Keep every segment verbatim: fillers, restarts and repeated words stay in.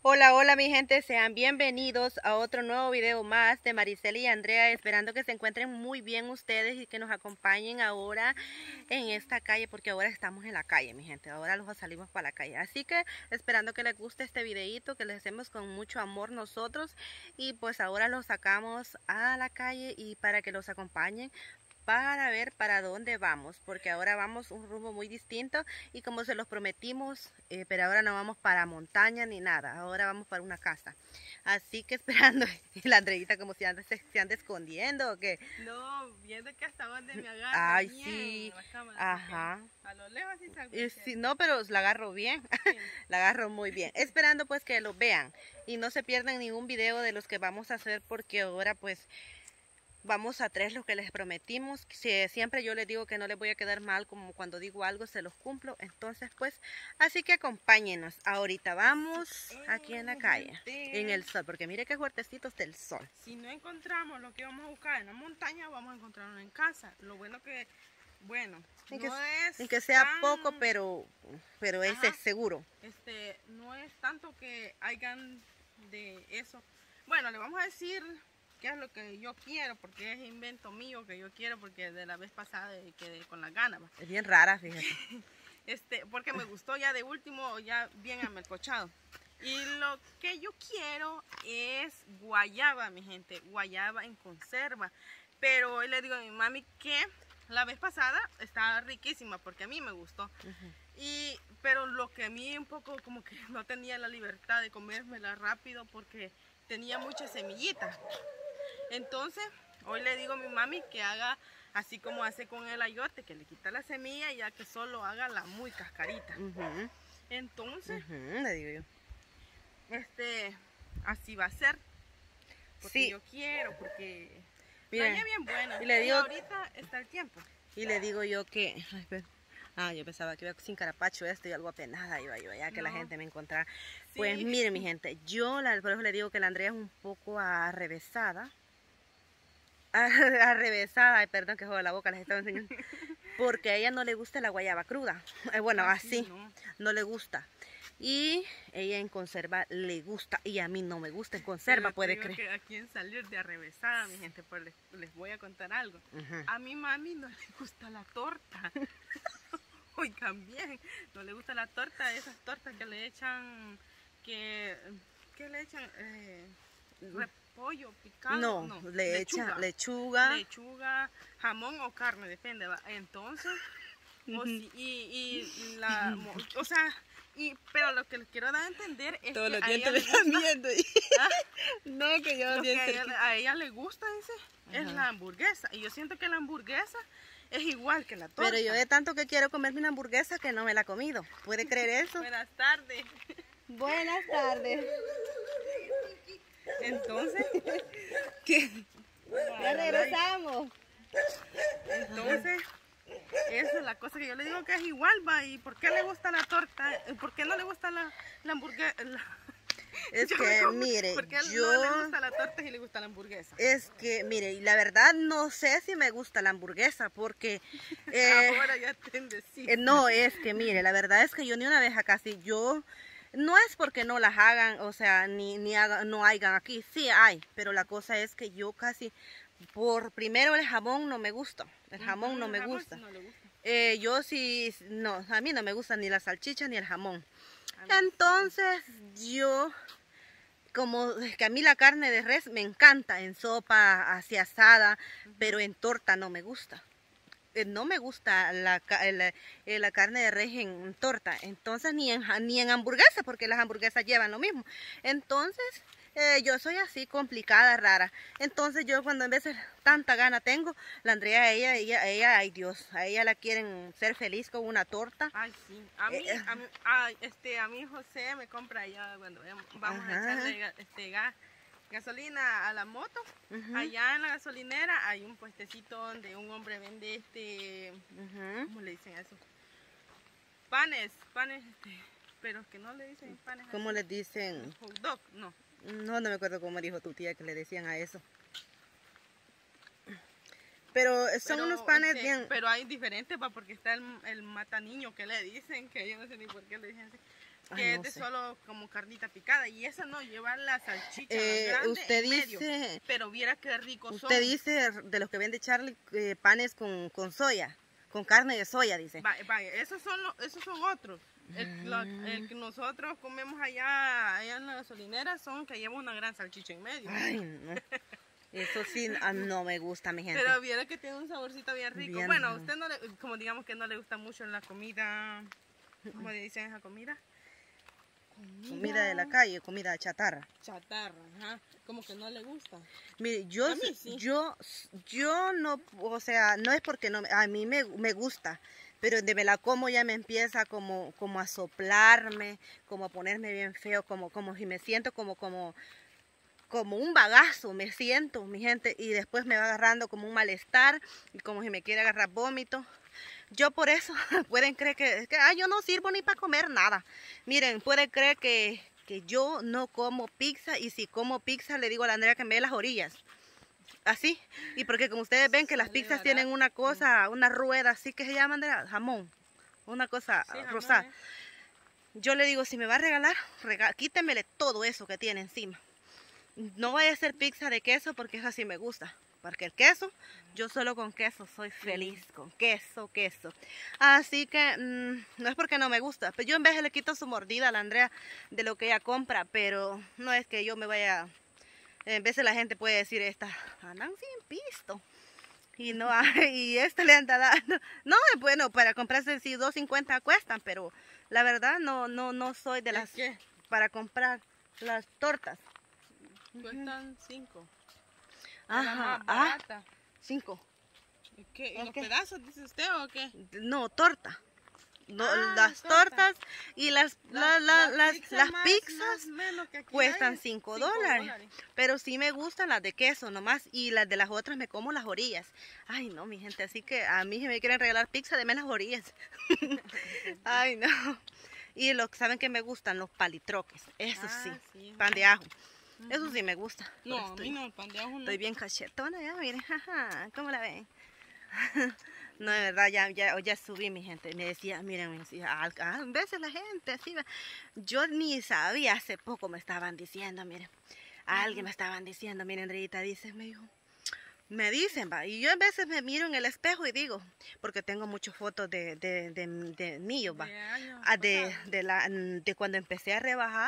Hola, hola mi gente, sean bienvenidos a otro nuevo video más de Maricela y Andrea, esperando que se encuentren muy bien ustedes y que nos acompañen ahora en esta calle, porque ahora estamos en la calle mi gente, ahora los salimos para la calle, así que esperando que les guste este videito, que les hacemos con mucho amor nosotros, y pues ahora los sacamos a la calle y para que los acompañen para ver para dónde vamos, porque ahora vamos un rumbo muy distinto y como se los prometimos, eh, pero ahora no vamos para montaña ni nada, ahora vamos para una casa, así que esperando. Y la Andreita como si anda, se, se anda escondiendo o qué. No, viendo que hasta dónde me agarra. Ay, bien sí, la cámara, ajá. A lo lejos sí salgo. Y sí, no, pero la agarro bien, Sí. la agarro muy bien, esperando pues que lo vean y no se pierdan ningún video de los que vamos a hacer, porque ahora pues vamos a tres, lo que les prometimos. Si, siempre yo les digo que no les voy a quedar mal, como cuando digo algo se los cumplo. Entonces pues, así que acompáñenos. Ahorita vamos aquí en la calle, en el sol, porque mire qué fuertecito está el sol. Si no encontramos lo que vamos a buscar en la montaña, vamos a encontrarlo en casa. Lo bueno que, bueno, En no que, es en que sea tan, poco, pero, pero ese es seguro. Este, no es tanto que hayan de eso. Bueno, le vamos a decir qué es lo que yo quiero, porque es invento mío que yo quiero, porque de la vez pasada quedé con las ganas. ¿Va? Es bien rara, fíjate. Este, porque me gustó ya de último, ya bien amelcochado. Y lo que yo quiero es guayaba, mi gente, guayaba en conserva. Pero hoy le digo a mi mami que la vez pasada estaba riquísima, porque a mí me gustó. Uh-huh. Y, pero lo que a mí un poco como que no tenía la libertad de comérmela rápido, porque tenía muchas semillitas. Entonces, hoy le digo a mi mami que haga así como hace con el ayote, que le quita la semilla y ya que solo haga la muy cascarita. Uh-huh. Entonces, uh-huh, le digo yo. Este, así va a ser. Porque sí. Yo quiero, porque la es bien buena. Y le digo, y ahorita está el tiempo. Y le digo yo que... Ay, pero, ah, yo pensaba que iba sin carapacho esto y algo apenada iba yo, ya que no. La gente me encontrara. Sí. Pues miren mi gente, yo la, por eso le digo que la Andrea es un poco arrevesada. Arrevesada, ay, perdón que juego la boca, les estaba enseñando. Porque a ella no le gusta la guayaba cruda. Eh, bueno, así, no. no le gusta. Y ella en conserva le gusta y a mí no me gusta en conserva, puede creer. Que aquí en salir de arrevesada, mi gente, pues les, les voy a contar algo. Uh-huh. A mi mami no le gusta la torta. Oigan bien, no le gusta la torta, esas tortas que le echan, que, que le echan eh, repollo picado. No, no le echan lechuga. Lechuga, jamón o carne, depende, ¿va? Entonces, uh-huh. o si, y, y la, o sea... Y, pero lo que les quiero dar a entender es todo que lo a que ella le le gusta, viendo y... ¿Ah? No, que yo lo que a, ella, a ella le gusta dice, es la hamburguesa. Y yo siento que la hamburguesa es igual que la torta. Pero yo de tanto que quiero comerme una hamburguesa que no me la he comido. ¿Puede creer eso? Buenas tardes. Buenas tardes. Entonces, ¿qué? Ya regresamos. Entonces... Esa es la cosa que yo le digo que es igual, va. ¿Y por qué le gusta la torta? ¿Por qué no le gusta la, la hamburguesa? Es yo que, como, mire, ¿por qué yo... no le gusta la torta y le gusta la hamburguesa? Es que, mire, la verdad no sé si me gusta la hamburguesa, porque... Eh, Ahora ya te decís. Eh, no, es que, mire, la verdad es que yo ni una vez acá, si yo... No es porque no las hagan, o sea, ni, ni hagan, no hayan aquí, sí hay, pero la cosa es que yo casi... Por primero el jamón no me gusta, el jamón uh-huh, no me gusta. No gusta. Eh, yo sí, no, a mí no me gusta ni la salchicha ni el jamón. Entonces sí. yo, como que a mí la carne de res me encanta en sopa, así asada, uh-huh. pero en torta no me gusta. Eh, no me gusta la, la, la carne de res en torta, entonces ni en, ni en hamburguesa, porque las hamburguesas llevan lo mismo. Entonces... Eh, yo soy así complicada, rara. Entonces yo cuando en vez de tanta gana tengo, la Andrea, ella, ella, ella, ay Dios, a ella la quieren ser feliz con una torta. Ay, sí. A mí, eh, a mí, a, este, a mí José me compra allá cuando vamos ajá. a echarle este, gas, gasolina a la moto. Uh-huh. Allá en la gasolinera hay un puestecito donde un hombre vende este, uh-huh. ¿cómo le dicen eso? Panes, panes, este, pero que no le dicen panes. ¿Cómo les dicen? Hot dog, no. No, no me acuerdo cómo dijo tu tía que le decían a eso. Pero son pero, unos panes este, bien... Pero hay diferentes, pa, porque está el, el mata niño que le dicen, que yo no sé ni por qué le dicen así. que Ay, es no de sé. solo como carnita picada. Y esa no, lleva la salchicha Eh, grande usted en medio. dice, Pero viera qué rico son. usted dice de los que vende Charlie eh, panes con, con soya, con carne de soya, dice. Vaya, vaya, esos son, lo- esos son otros. El, lo- el que nosotros comemos allá, allá en la gasolinera son que lleva una gran salchicha en medio. Ay, no. Eso sí, ah, no me gusta, mi gente. Pero viera que tiene un saborcito bien rico. Bien, bueno, a ajá. usted no le, como digamos que no le gusta mucho la comida, ¿cómo le dicen esa comida? Comida de la calle, comida chatarra. Chatarra, ajá. Como que no le gusta. Mire, yo, A mí sí. yo, yo no, o sea, no es porque no, a mí me, me gusta, pero de me la como ya me empieza como, como a soplarme, como a ponerme bien feo, como, como si me siento como, como, como un bagazo, me siento, mi gente, y después me va agarrando como un malestar, y como si me quiere agarrar vómito. Yo por eso, pueden creer que, que ay, yo no sirvo ni para comer nada. Miren, pueden creer que, que yo no como pizza, y si como pizza le digo a la Andrea que me dé las orillas. Así, y porque como ustedes ven que las Sale pizzas barato. tienen una cosa, una rueda así que se llama, Andrea, jamón, una cosa Sí, jamón, rosada. ¿eh? Yo le digo, si me va a regalar, rega quítemele todo eso que tiene encima. No vaya a ser pizza de queso porque eso sí me gusta. Porque el queso, yo solo con queso soy feliz, con queso, queso. Así que mmm, no es porque no me gusta, pero yo en vez de le quito su mordida a la Andrea de lo que ella compra, pero no es que yo me vaya, en vez de la gente puede decir, esta, andan sin pisto. Y no y esta le anda dando, no, bueno, para comprarse sí, dos cincuenta cuestan, pero la verdad no, no, no soy de las, ¿Qué? para comprar las tortas. Cuestan cinco. Ajá, La más ah, barata. cinco. ¿Y qué? ¿Y ¿El los qué? pedazos dice usted o qué? No, torta. No, Ah, las torta. tortas y las, la- la- las, pizza las más- pizzas más menos que aquí cuestan hay es cinco cinco dólares. Pero sí me gustan las de queso nomás, y las de las otras me como las orillas. Ay, no, mi gente, así que a mí si me quieren regalar pizza, deme las orillas. Ay, no. Y lo que saben que me gustan, los palitroques. Eso Ah, sí, sí. pan de ajo. Eso sí me gusta. No, pero a estoy, mí no, el pan de ajo no. estoy bien cachetona ya, miren, jaja, ¿cómo la ven? No, de verdad, ya, ya, ya subí, mi gente. Me decía, miren, me decía, a, a veces la gente así, va. Yo ni sabía, hace poco me estaban diciendo, miren, alguien me estaban diciendo, miren, Andreita, dice, me dijo, me dicen, va, y yo a veces me miro en el espejo y digo, porque tengo muchas fotos de, de, de, de míos, va, De años ah, de, pasados. de, la, de cuando empecé a rebajar,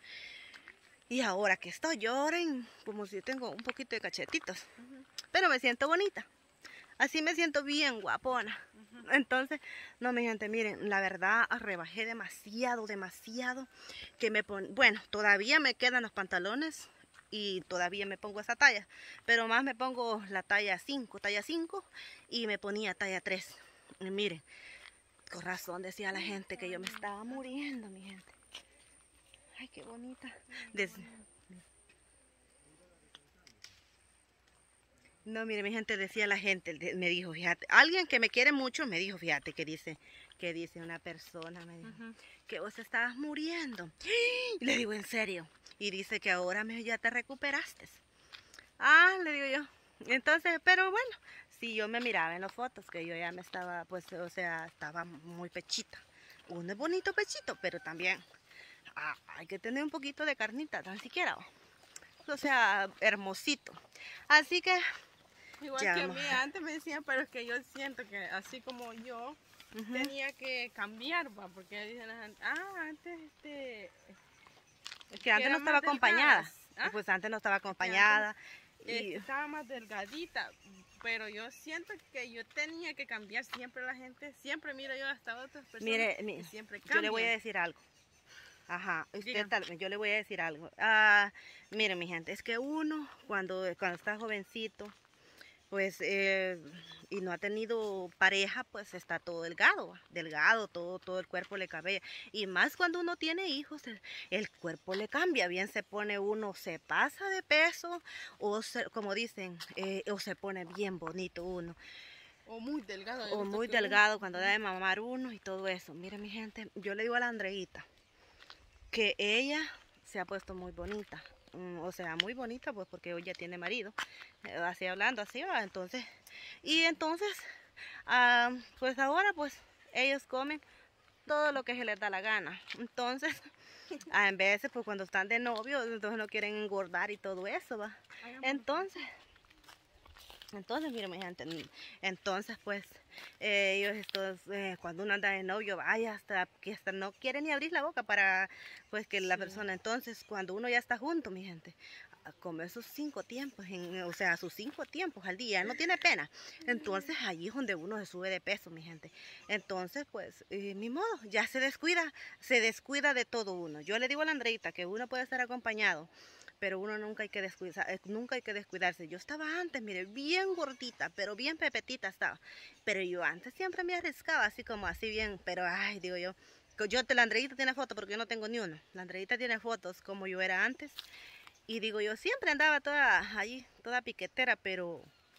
y ahora que estoy, lloren, como si tengo un poquito de cachetitos, pero me siento bonita. Así me siento bien guapona. Uh-huh. Entonces, no, mi gente, miren, la verdad rebajé demasiado, demasiado. Que me pon... Bueno, todavía me quedan los pantalones y todavía me pongo esa talla. Pero más me pongo la talla cinco, talla cinco, y me ponía talla tres. Y miren, con razón decía la gente que yo me estaba muriendo, mi gente. Ay, qué bonita. Des... No, mire, mi gente, decía la gente, me dijo, fíjate, alguien que me quiere mucho me dijo, fíjate, que dice, que dice una persona, me dijo, uh-huh. que vos estabas muriendo. Y le digo, ¿en serio? Y dice que ahora me, ya te recuperaste. Ah, le digo yo. Entonces, pero bueno, si yo me miraba en las fotos, que yo ya me estaba, pues, o sea, estaba muy pechita. Uno es bonito pechito, pero también ah, hay que tener un poquito de carnita, tan siquiera. O sea, hermosito. Así que... Igual ya, que a mí antes me decían, pero es que yo siento que así como yo uh-huh. tenía que cambiar, ¿va? Porque dicen, ah, antes este... Es que antes no estaba acompañada. ¿Ah? Pues antes no estaba acompañada. Antes, y... Estaba más delgadita, pero yo siento que yo tenía que cambiar. Siempre la gente, siempre miro yo hasta otras personas mire, que mire, siempre cambian. Yo le voy a decir algo. Ajá, usted tal, yo le voy a decir algo. Ah, miren, mi gente, es que uno cuando, cuando está jovencito, pues, eh, y no ha tenido pareja, pues está todo delgado, delgado, todo, todo el cuerpo le cambia. Y más cuando uno tiene hijos, el, el cuerpo le cambia, bien se pone uno, se pasa de peso, o se, como dicen, eh, o se pone bien bonito uno. O muy delgado. O muy delgado uno, cuando da de mamar uno y todo eso. Miren, mi gente, yo le digo a la Andreita que ella se ha puesto muy bonita. O sea, muy bonita, pues porque hoy ya tiene marido, así hablando, así va, entonces, y entonces, uh, pues ahora, pues, ellos comen todo lo que se les da la gana. Entonces, a veces, pues cuando están de novios, entonces no quieren engordar y todo eso, ¿va? Entonces, entonces, miren, mi gente, entonces, pues, eh, ellos estos, eh, cuando uno anda de novio, vaya, hasta que hasta no quieren ni abrir la boca para, pues, que la Sí. persona, entonces, cuando uno ya está junto, mi gente, come sus cinco tiempos, en, o sea, sus cinco tiempos al día, no tiene pena. Entonces allí es donde uno se sube de peso, mi gente. Entonces, pues, eh, ni modo, ya se descuida, se descuida de todo uno. Yo le digo a la Andreita que uno puede estar acompañado, pero uno nunca hay que descuidar, nunca hay que descuidarse. Yo estaba antes, mire, bien gordita, pero bien pepetita estaba. Pero yo antes siempre me arriesgaba, así como así bien, pero ay, digo yo, yo, la Andreita tiene fotos porque yo no tengo ni una. La Andreita tiene fotos como yo era antes. Y digo yo, siempre andaba toda ahí, toda piquetera, pero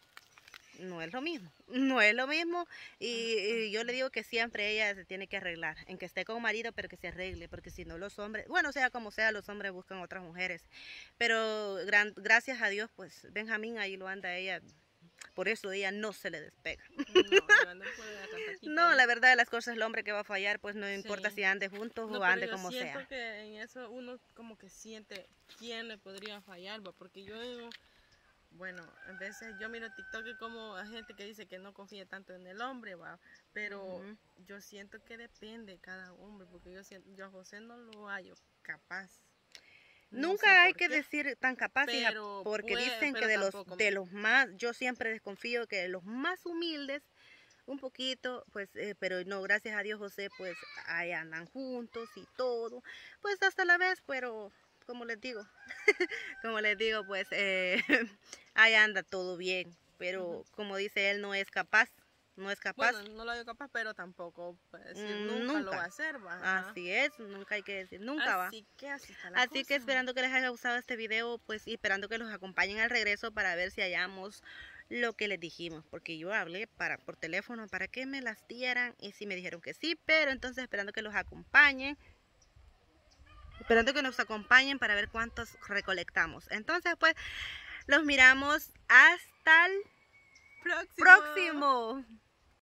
no es lo mismo, no es lo mismo. Y, y yo le digo que siempre ella se tiene que arreglar, en que esté con marido, pero que se arregle, porque si no los hombres, bueno, sea como sea, los hombres buscan otras mujeres. Pero gran, gracias a Dios, pues Benjamín ahí lo anda ella, por eso ella no se le despega. No, no, no, la verdad de las cosas, el hombre que va a fallar, pues no importa sí. si ande juntos no, o ande yo como siento sea. Que en eso uno como que siente quién le podría fallar, ¿va? Porque yo digo, bueno, a veces yo miro TikTok y como hay gente que dice que no confía tanto en el hombre, ¿va? Pero uh-huh. yo siento que depende de cada hombre, porque yo siento, yo a José no lo hallo capaz. No Nunca hay que qué, decir tan capaz, hija, porque puede, dicen que de los, de los más, yo siempre desconfío que de los más humildes, un poquito, pues, eh, pero no, gracias a Dios, José, pues, ahí andan juntos y todo, pues, hasta la vez, pero, como les digo, como les digo, pues, eh, ahí anda todo bien, pero, uh-huh. como dice él, no es capaz. No es capaz. Bueno, no lo veo capaz, pero tampoco decir, nunca, nunca lo va a hacer. ¿Va? Así es, nunca hay que decir, nunca así va. Que así está la así cosa. que esperando que les haya gustado este video, pues y esperando que los acompañen al regreso para ver si hallamos lo que les dijimos. Porque yo hablé para por teléfono para que me las dieran y sí me dijeron que sí, pero entonces esperando que los acompañen. Esperando que nos acompañen para ver cuántos recolectamos. Entonces, pues, los miramos hasta el próximo. próximo.